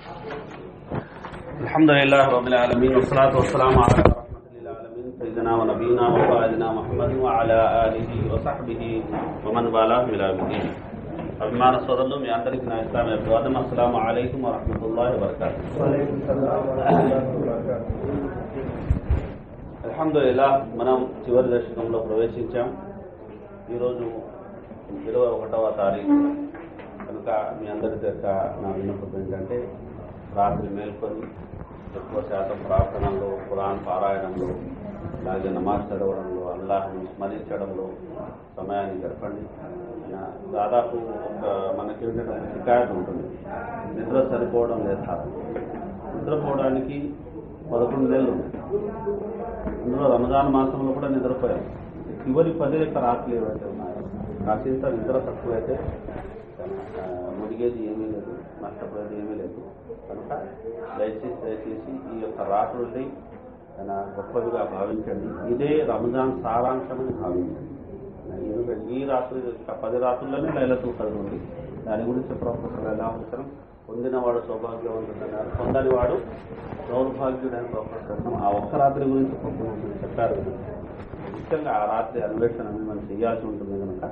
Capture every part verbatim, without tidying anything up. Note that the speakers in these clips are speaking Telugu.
अल्हम्दुलिल्लाह रब्बिल आलमीन वस्सलातु वस्सलामु अला रहमतिल आलमीन सय्यिदिना व नबीना व क़ाइदिना मुहम्मदिन व अला आलिहि व सहबिहि व मन वालाहु इला यौमिद्दीन। అభిమాన సోదరులు మీ అందరికీ నా ఇస్లామీయ అభివాదం. అస్సలాము అలైకుం వ రహ్మతుల్లాహి వ బరకాతుహు. అల్హమ్దులిల్లాహ్ మనం చివరి దశకంలో ప్రవేశించాం. ఈరోజు ఇరవై ఒకటవ తారీఖు కనుక మీ అందరి దగ్గర నా విన్నపం ఏంటంటే రాత్రి మేల్కొని ఎక్కువ శాతం ప్రార్థనలో, ఖురాన్ పారాయణంలో, అలాగే నమాజ్ చదవడంలో, అల్లాహ్ని స్మరించడంలో సమయాన్ని గడపండి. దాదాపు ఒక మనకి ఒక శికాయత ఉంటుంది, నిద్ర సరిపోవడం లేదు. నిద్రపోవడానికి పదకొండు నెలలు ఉన్నాయి. అందులో రంజాన్ మాసంలో కూడా నిద్రపోయారు. చివరి పది యొక్క రాత్రులు ఏవైతే ఉన్నాయో కాసింత నిద్ర తక్కువైతే ముడిగేది ఏమీ లేదు, నష్టపోయేది ఏమీ లేదు. కనుక దయచేసి దయచేసి ఈ యొక్క రాత్రుల్ని గొప్పదిగా భావించండి. ఇదే రంజాన్ సారాంశమని భావించండి. ఎందుకంటే ఈ రాత్రి పది రాత్రుల్లోనే లైలతుల్ ఖద్ర్ ఉంది. దాని గురించి ప్రొఫెసర్ ఎలా అవసరం పొందినవాడు సౌభాగ్యవంతుడన్నారు, పొందని వాడు దౌర్భాగ్యుడని ప్రొఫెసర్ ఆ ఒక్క రాత్రి గురించి ప్రొఫెసర్ చెప్పారు. ముఖ్యంగా ఆ రాత్రి అన్వేషణ మనం చేయాల్సి ఉంటుంది. కనుక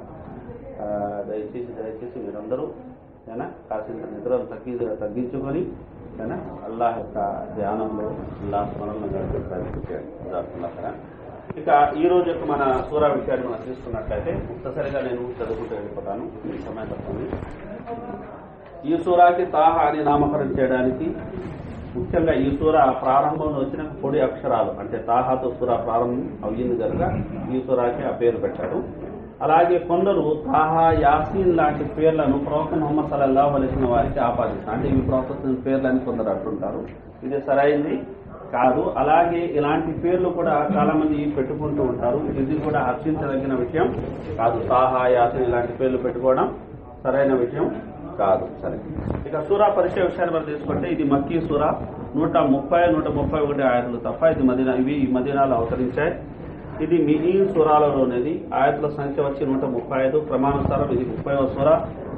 దయచేసి దయచేసి మీరందరూ అయినా కాసింత నిద్రలు తగ్గి తగ్గించుకొని అయినా అల్లాహ్ యొక్క ధ్యానంలో అల్లాహ్ స్మరణలో గడిపే ప్రయత్నం చేయాలి. ఇక ఈ రోజు యొక్క మన సూరా విషయాన్ని మనం తీసుకున్నట్లయితే ముక్తసరిగా నేను చదువుకుంటూ వెళ్ళిపోతాను, సమయం తప్పని. ఈ సూరాకి తాహా అని నామకరణం చేయడానికి ముఖ్యంగా ఈ సూర ప్రారంభంలో వచ్చిన పొడి అక్షరాలు అంటే తాహాతో సూర ప్రారంభం అయ్యింది కనుక ఈ సూరాకి ఆ పేరు పెట్టారు. అలాగే కొందరు తాహా, యాసీన్ లాంటి పేర్లను ప్రవక్త ముహమ్మద్ సల్లల్లాహు అలైహి వసల్లం వారికి ఆపాదిస్తారు. అంటే ఇవి ప్రవక్త పేర్లని కొందరు అంటుంటారు, ఇది సరైంది కాదు. అలాగే ఇలాంటి పేర్లు కూడా చాలా మంది పెట్టుకుంటూ ఉంటారు, ఇది కూడా హర్షించదగిన విషయం కాదు. తాహా, యాసీన్ ఇలాంటి పేర్లు పెట్టుకోవడం సరైన విషయం కాదు. సరే, ఇక సూరా పరిచయ విషయాన్ని మనం తీసుకుంటే ఇది మక్కీ సూరా. నూట ముప్పై నూట ముప్పై ఒకటి ఆయతులు తప్ప ఇది మదీనా ఇవి ఈ మదీనాలో అవతరించాయి. ఇది మినీ సూరాలలోనేది. ఆయతుల సంఖ్య వచ్చి నూట ముప్పై ఐదు. ప్రమాణానుసారం ఇది ముప్పైవ సూరా.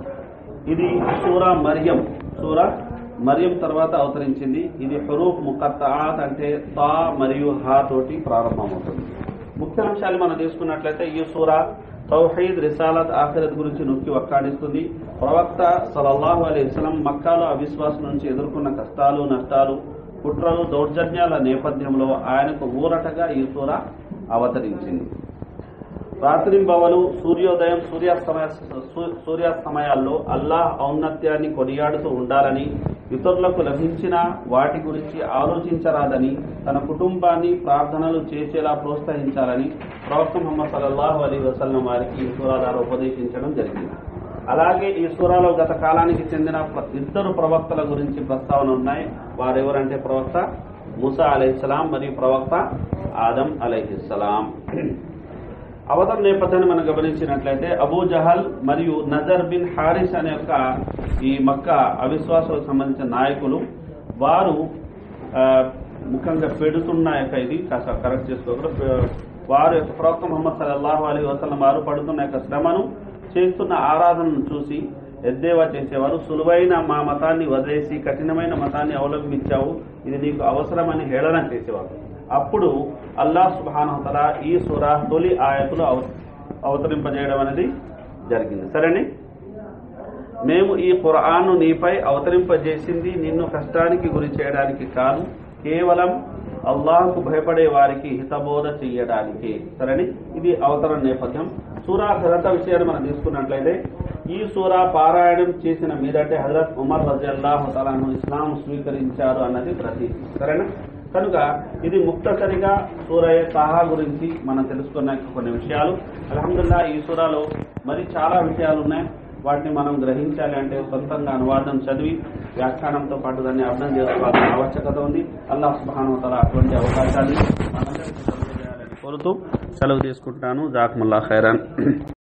ఇది సూరా మరియం. సూరా మరియం తర్వాత అవతరించింది. ఇది హురూఫ్ ముఖత్తఆత్ అంటే తా మరియు హా తోటి ప్రారంభమవుతుంది. ముఖ్యాంశాలు మనం తీసుకున్నట్లయితే ఈ సూరా తౌహీద్, రిసాలత్, ఆఖిరత్ గురించి నొక్కి వక్కాడిస్తుంది. ప్రవక్త సల్లల్లాహు అలైహి వసల్లం మక్కాలో అవిశ్వాసం నుంచి ఎదుర్కొన్న కష్టాలు, నష్టాలు, కుట్రలు, దౌర్జన్యాల నేపథ్యంలో ఆయనకు ఊరటగా ఈ సూరా అవతరించింది. రాత్రింబవలు, సూర్యోదయం, సూర్యాస్తమయ సూర్యాస్తమయాల్లో అల్లాహ్ ఔన్నత్యాన్ని కొనియాడుతూ ఉండాలని, ఇతరులకు లభించిన వాటి గురించి ఆలోచించరాదని, తన కుటుంబాన్ని ప్రార్థనలు చేసేలా ప్రోత్సహించాలని ప్రవక్త ముహమ్మద్ సల్లల్లాహు అలైహి వసల్లం వారికి ఈ సూరా ద్వారా ఉపదేశించడం జరిగింది. అలాగే ఈ సూరాలో గత కాలానికి చెందిన ఇద్దరు ప్రవక్తల గురించి ప్రస్తావన ఉన్నాయి. వారెవరంటే ప్రవక్త మూసా అలైహిస్సలాం మరియు ప్రవక్త ఆదం అలైహిస్సలాం. అవతరణ నేపథ్యాన్ని మనం గమనించినట్లయితే అబూ జహల్ మరియు నజర్ బిన్ హారిస్ అనే యొక్క ఈ మక్కా అవిశ్వాసాలకు సంబంధించిన నాయకులు, వారు ముఖ్యంగా పెడుతున్న యొక్క ఇది కాస్త కరెక్ట్ చేసుకోగలరు. వారు యొక్క ప్రవక్త ముహమ్మద్ సల్లల్లాహు అలైహి వసల్లం వారు పడుతున్న యొక్క శ్రమను, చేస్తున్న ఆరాధనను చూసి ఎద్దేవా చేసేవారు. సులువైన మా మతాన్ని వదిలేసి కఠినమైన మతాన్ని అవలంబించావు, ఇది నీకు అవసరమని హేళన చేసేవారు. అప్పుడు అల్లాహ్ సుబ్హానహు వ తఆలా ఈ సూరా తొలి ఆయతులు అవతరింపజేయడం అనేది జరిగింది. సరేనే, మేము ఈ ఖురాన్ను నీపై అవతరింపజేసింది నిన్ను కష్టానికి గురి చేయడానికి కాదు, కేవలం అల్లాహ్కు భయపడే వారికి హితబోధ చెయ్యడానికి. సరేని, ఇది అవతరణ నేపథ్యం. సూరా గ్రంథ విషయాన్ని మనం తీసుకున్నట్లయితే ఈ సూరా పారాయణం చేసిన మీదటే హజరత్ ఉమర్ రజియల్లాహు తఆలా అన్హు ఇస్లాం స్వీకరించారు అన్నది ప్రతీతి. సరేనా, కనుక ఇది ముక్తసరిగా సూరయ తాహా గురించి మనం తెలుసుకున్న కొన్ని విషయాలు. అల్హమ్దులిల్లాహ్ ఈ సూరాలో మరి చాలా విషయాలు ఉన్నాయి. వాటిని మనం గ్రహించాలి అంటే సొంతంగా అనువాదం చదివి వ్యాఖ్యానంతో పాటు దాన్ని అర్థం చేసుకోవాల్సిన ఆవశ్యకత ఉంది. అల్లాహ్ సుబ్హానహు వ తఆలా అటువంటి అవకాశాన్ని మనందరికీ కలుగజేయాలని కోరుతూ సెలవు తీసుకుంటాను. జజాకుముల్లాహ్ ఖైరాన్.